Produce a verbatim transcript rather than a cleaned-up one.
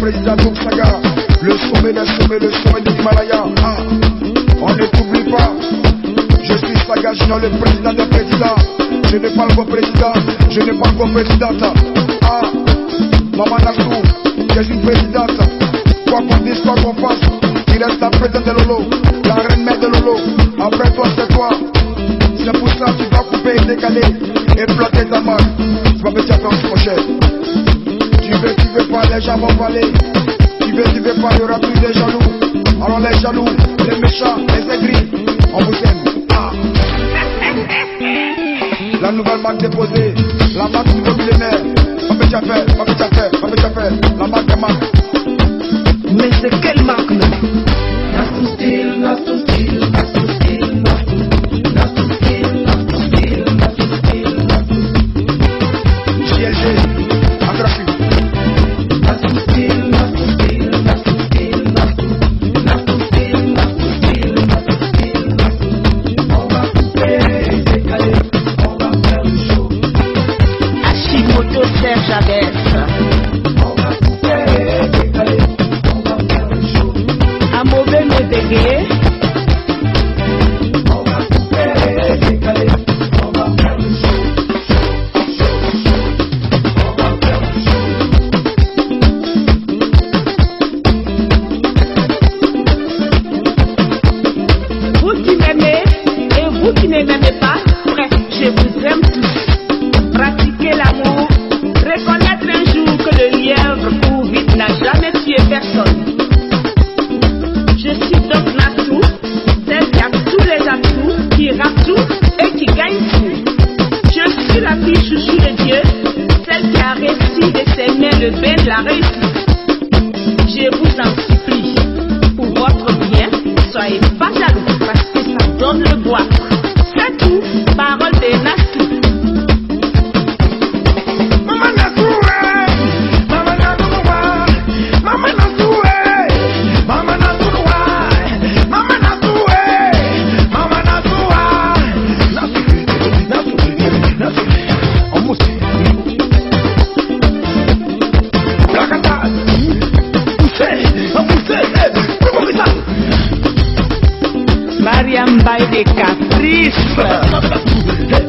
président Saga, le sommet, le sommet, le sommet de l'Himalaya. Ah, on ne t'oublie pas. Je suis Saga Junior, le président des présidents. Je ne parle qu'au président, je ne parle qu'au présidente. Ah, Maman Nassou, je suis présidente. Quoi qu'on dise, quoi qu'on fasse, il reste la présidente de Lolo, la reine mère de Lolo. Après toi, c'est toi. C'est pour ça que tu vas couper et décaler et planter ta marque. Tu vas me dire comme mon cher. Tu veux, tu veux pas, les gens vont parler. Tu veux, tu veux pas, il y aura plus de jaloux. Alors les jaloux, les méchants, les aigris, on vous aime. Ah. La nouvelle marque déposée, la marque du millénaire. On peut déjà faire, on peut déjà faire, on peut déjà faire. La marque des marques. Mais c'est quelle marque là? Nassou style, Nassou style, Nassou style, Nassou style, Nassou style, Nassou style, Nassou J L G, en graphique. Nassou style, Nassou style, Nassou style, Nassou style, Nassou style, Nassou style, Nassou. On va couper, décaler, on va faire le show. Hashimoto Serge Abès. On va couper, décaler, on va faire le show. Amobé Médégué. On va couper, décaler, on va faire le show. Show, show, on va faire le show. Vous qui m'aimez et vous qui ne m'aimez pas, bref, je vous aime tous. Pratiquez l'amour, reconnaître un jour que le lièvre court vite n'a jamais tué personne. Je suis donc Nassou, celle qui a tous les atouts, qui rappe tout et qui gagne tout. Je suis la fille chouchou de Dieu, celle qui a réussi de s'aimer le bain de la réussite. Je vous en supplie, pour votre bien, soyez pas jaloux parce que ça donne le bois. C'est tout, parole de Nassou. Maman Nassou, eh. Maman Nassou, eh. Maman Nassou, eh. Maman Nassou, eh. Maman Nassou, eh. Maman Nassou, eh. Nassou, Nassou, Nassou, on mousse. Rakata, poussez, on poussez, eh. Comment ça? Mariam Baye des Caprices.